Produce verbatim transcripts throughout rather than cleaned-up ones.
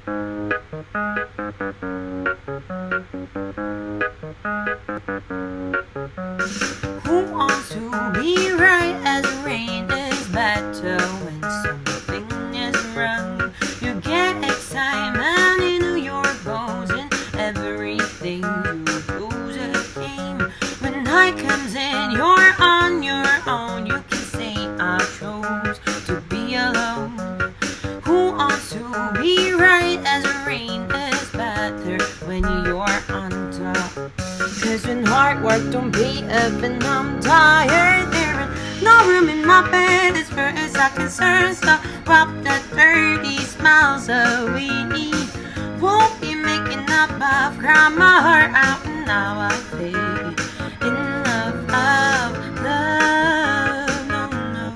Who wants to be right as rain is better when something is wrong? You get excitement in your bones and everything you lose a game. When night comes in, you're on your own. You can say I chose to be alone. Who wants to be right as rain is better when you're on top? Cause when hard work don't pay up and I'm tired, there is no room in my bed as far as I'm concerned. So wipe that dirty smiles away. Won't be making up, I've cried my heart out and now I fade in love, love, love, no, no.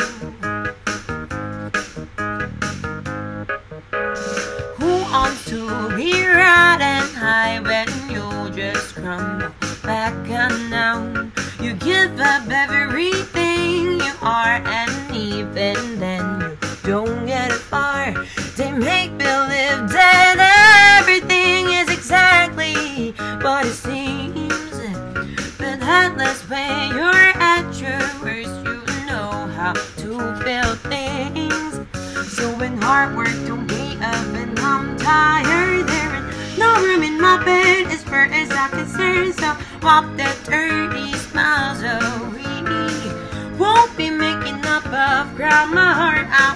Who wants to be right and high when you just crumble back and down? You give up everything you are, and even then you don't get far. They make believe that everything is exactly what it seems, but heartless when you're at your worst, you know how to feel things. So when hard work don't pay up and I'm tired, there is no room in my bed as far as I'm concerned. So wipe that dirty smiles away. Won't be making up, I've cried my heart out.